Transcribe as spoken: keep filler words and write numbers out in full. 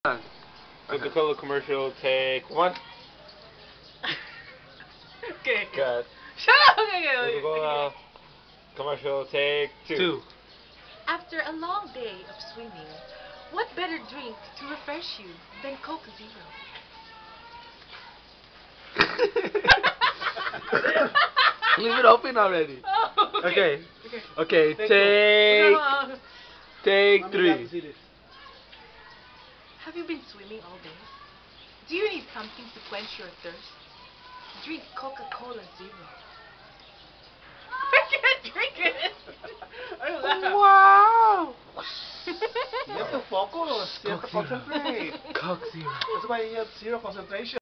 Coca-Cola commercial, take one. Okay. Cut. Shut up! Okay, okay, okay. Coca-Cola commercial, take two. Two. After a long day of swimming, what better drink to refresh you than Coke Zero? Leave it open already. Oh, Okay. Okay. Okay, Take take two. take three. Have you been swimming all day? Do you need something to quench your thirst? Drink Coca-Cola Zero. I can't drink it. I laugh. Wow. You have to focus. You have to concentrate. Coke Zero. That's why you have zero concentration.